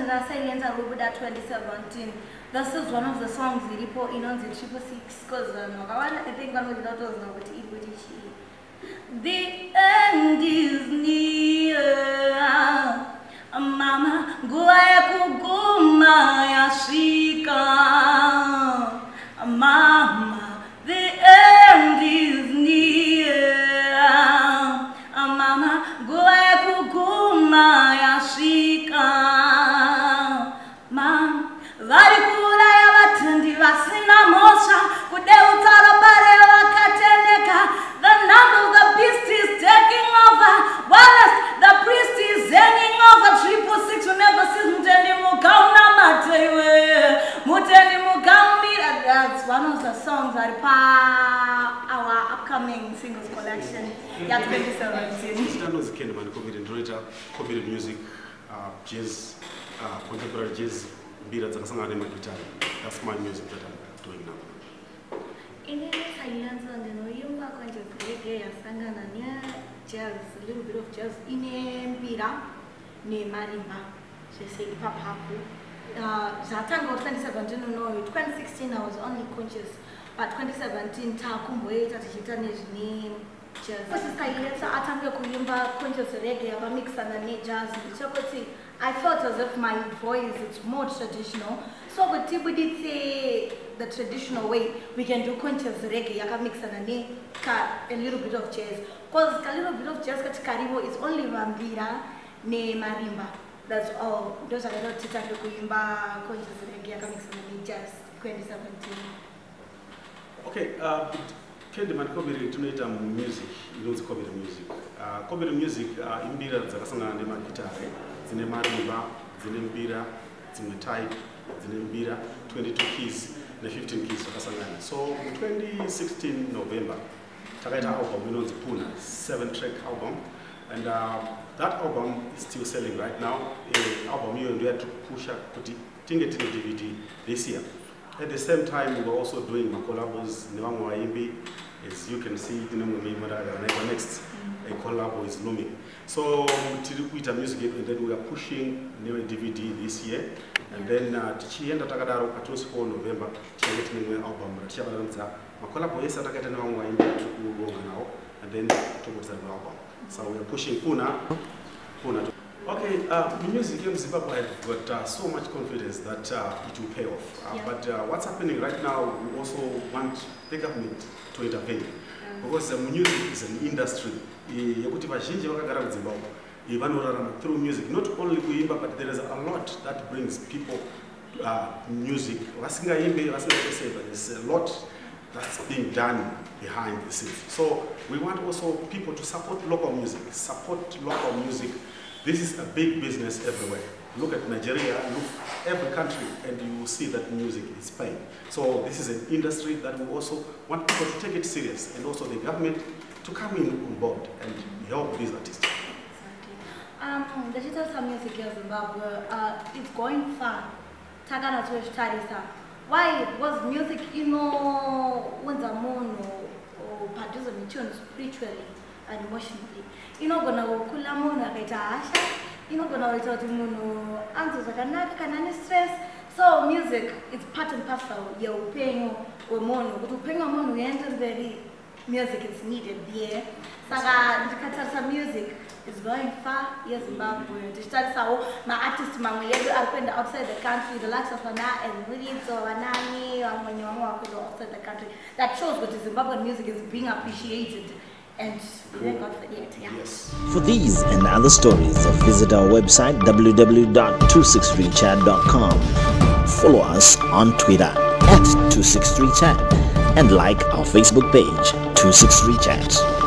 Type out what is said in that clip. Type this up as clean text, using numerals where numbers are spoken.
Sayenza Rubuda 2017. This is one of the songs Ilipo Inons in 666 because I think one of the daughters know what it would she. The end is near. Mama Guaya Kuguma Yashika. Mama, the end is near. Mama Guaya Kuguma Yashika. Mama, Varikula Yavatandi Vasina Mosha, Kudeutara Bareva Kateneka. The number of the beast is taking over. Whilst the priest is hanging over. 666 will never cease. Muteni Mugauna Matewe. Muteni Mugauni. That's one of the songs that our upcoming singles collection. Yeah, 2017. Standards Kenman, comedy music, jazz, contemporary jazz, beat Zakasanga and guitar. That's my music that I'm doing now. In the silence and you are going to play jazz, a little bit of jazz in Mpira, ne Marimba. She said, Papa. Zatango 2017, no, 2016 I was only conscious, but 2017, Takumbo, Tatishitane's name, jazz. What is Kaileta Atango Kuyumba, conscious reggae, a mix and jazz. I felt as if my voice is more traditional. So, what people did say the traditional way, we can do conscious reggae, I mix and a little bit of jazz. Because a little bit of jazz, Karibo is only Rambira, ne Marimba. That's all. Those are the little Tita Kuyumba, conscious reggae, I mix and jazz, 2017. Okay, Kendeman comedy tonight music, you know, comedy music. Comedy music, Imbira, Zakasanga and guitar, Zine Marimba, Zine Mbira, Zine type, Zine Mbira, 22 keys. The 15 keys for Kasangani. So in 2016 November, Tagaita album, you know, the Puna 7-track album, and that album is still selling right now. Album you and we had to push up, put it in the DVD this year. At the same time, we were also doing my collabos, Newango Aimbi, as you can see, next a collabo is looming. So with a music, and then we are pushing new DVD this year. And then Chienda Tagadaro Patus for November, Chienda album, Chialanza, Makola Boyes Atakata to go now, and then towards the album. So we are pushing Puna. Okay, the music in Zimbabwe have got so much confidence that it will pay off. But what's happening right now, we also want the government to intervene. Because music is an industry. Through music, not only kuimba, but there is a lot that brings people music. There's a lot that's being done behind the scenes. So we want also people to support local music. This is a big business everywhere. Look at Nigeria, look every country, and you will see that music is paying. So this is an industry that we also want people to take it serious, and also the government to come in on board and help these artists. The digital music in Zimbabwe is going far. Tagana to Tarisa. Why was music, you know, when the moon or producing tunes spiritually and emotionally? You know, gonna kula moon you know, gonna without moon answers like stress. So music is part and parcel. You're paying or mono, but to pay a mono, we enter the music is needed there. Saga music is going far. Yes, Zimbabwe. To start, so my artist, outside the country, the likes of Ana and Williams or Anani, or when you are outside the country. That shows what Zimbabwean music is being appreciated. And we thank God for it. Yeah. Yes. For these and other stories, visit our website www.263chat.com. Follow us on Twitter @263chat and like our Facebook page 263chat.